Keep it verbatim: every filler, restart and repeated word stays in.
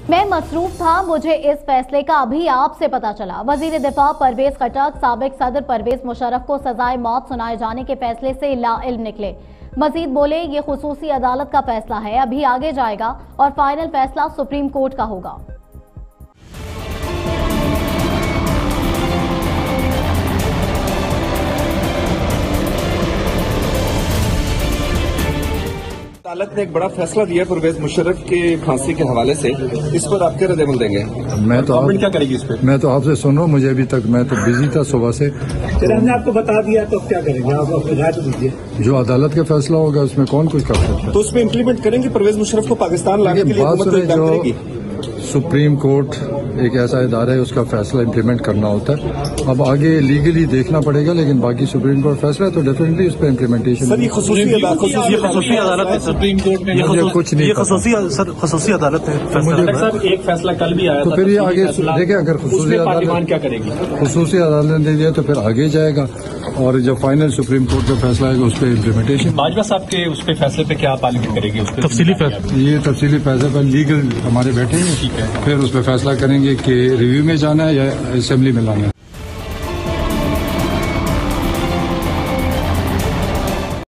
मैं मसरूफ था, मुझे इस फैसले का अभी आपसे पता चला। वजीर दिफा परवेज खट्टक साबिक सदर परवेज मुशर्रफ को सजाए मौत सुनाए जाने के फैसले से लाइल्म निकले। मजीद बोले, ये खुसूसी अदालत का फैसला है, अभी आगे जाएगा और फाइनल फैसला सुप्रीम कोर्ट का होगा। अदालत ने एक बड़ा फैसला दिया परवेज मुशर्रफ के फांसी के हवाले से, इस पर आप क्या रद्द-ए-अमल देंगे? मैं तो आप, क्या करेगी इस पे? मैं तो आपसे सुन रहा हूँ, मुझे अभी तक मैं तो बिजी था सुबह से। हमने आपको बता दिया तो क्या करेंगे आप? अपनी राय तो दीजिए। जो अदालत का फैसला होगा उसमें कौन कुछ कर सकता है? तो उसमें इम्प्लीमेंट करेंगे परवेज मुशर्रफ को पाकिस्तान लाने के लिए हुकूमत को इक़दाम करेगी? सुप्रीम कोर्ट एक ऐसा इदारा है, उसका फैसला इम्प्लीमेंट करना होता है। अब आगे लीगली देखना पड़ेगा, लेकिन बाकी सुप्रीम कोर्ट फैसला है तो डेफिनेटली उस पर इम्प्लीमेंटेशन। सर ये खुसूसी अदालत है सुप्रीम कोर्ट में, मुझे कुछ नहीं, ये खुसूसी अदालत है। सर एक फैसला कल भी आया तो फिर ये आगे देखिए, अगर खुसूसी अदालत क्या करेगी? खुसूसी अदालत ने दिया तो फिर आगे जाएगा और जब फाइनल सुप्रीम कोर्ट का फैसला आएगा उस पर इम्प्लीमेंटेशन। बाजवा साहब के उस पे फैसले पे क्या आप आर्ग्यू करेंगे? उस पर तफसीली फैसला, ये तफसीली फैसले पर लीगल हमारे बैठे हैं, फिर उस पर फैसला करेंगे कि रिव्यू में जाना है या असेंबली में लाना है।